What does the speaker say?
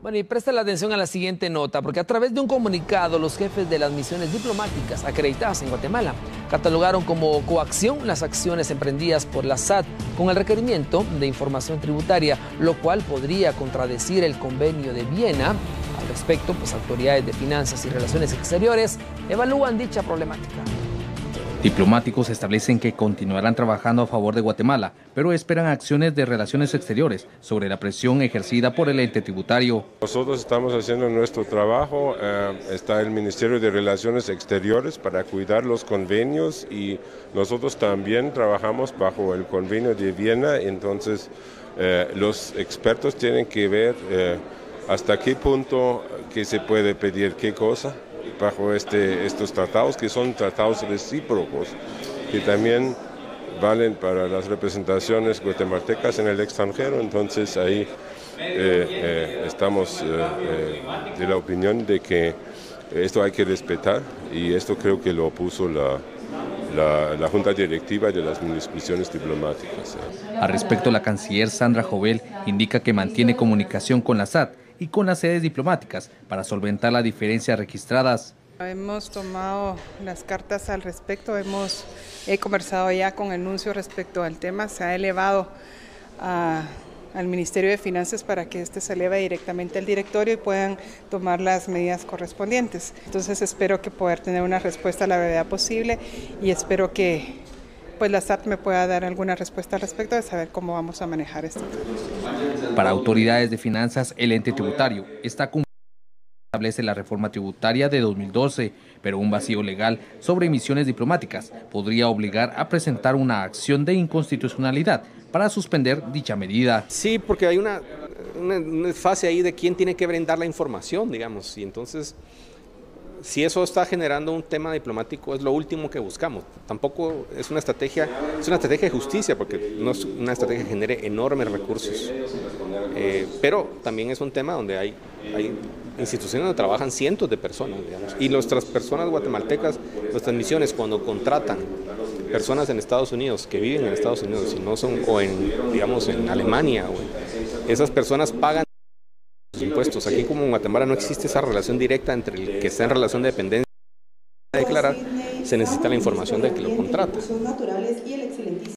Bueno, y presta la atención a la siguiente nota, porque a través de un comunicado, los jefes de las misiones diplomáticas acreditadas en Guatemala catalogaron como coacción las acciones emprendidas por la SAT con el requerimiento de información tributaria, lo cual podría contradecir el convenio de Viena. Al respecto, pues autoridades de finanzas y relaciones exteriores evalúan dicha problemática. Diplomáticos establecen que continuarán trabajando a favor de Guatemala, pero esperan acciones de relaciones exteriores sobre la presión ejercida por el ente tributario. Nosotros estamos haciendo nuestro trabajo, está el Ministerio de Relaciones Exteriores para cuidar los convenios y nosotros también trabajamos bajo el convenio de Viena, entonces los expertos tienen que ver hasta qué punto que se puede pedir qué cosa bajo estos tratados, que son tratados recíprocos, que también valen para las representaciones guatemaltecas en el extranjero. Entonces ahí estamos de la opinión de que esto hay que respetar, y esto creo que lo puso la Junta Directiva de las misiones diplomáticas. Al respecto, la canciller Sandra Jovel indica que mantiene comunicación con la SAT y con las sedes diplomáticas para solventar las diferencias registradas. Hemos tomado las cartas al respecto, he conversado ya con el nuncio respecto al tema, se ha elevado al Ministerio de Finanzas para que se eleve directamente al directorio y puedan tomar las medidas correspondientes. Entonces espero que poder tener una respuesta a la brevedad posible y espero que pues la SAT me pueda dar alguna respuesta al respecto de saber cómo vamos a manejar esto. Para autoridades de finanzas, el ente tributario está cumpliendo establece la reforma tributaria de 2012, pero un vacío legal sobre emisiones diplomáticas podría obligar a presentar una acción de inconstitucionalidad para suspender dicha medida. Sí, porque hay una fase ahí de quién tiene que brindar la información, digamos, y entonces si eso está generando un tema diplomático es lo último que buscamos. Tampoco es una estrategia de justicia, porque no es una estrategia que genere enormes recursos, pero también es un tema donde hay instituciones donde trabajan cientos de personas, digamos, y nuestras personas guatemaltecas, nuestras misiones, cuando contratan personas en Estados Unidos que viven en Estados Unidos y no son, o en Alemania, esas personas pagan impuestos. Aquí como en Guatemala no existe esa relación directa entre el que está en relación de dependencia y declarar, se necesita la información del que lo contrata.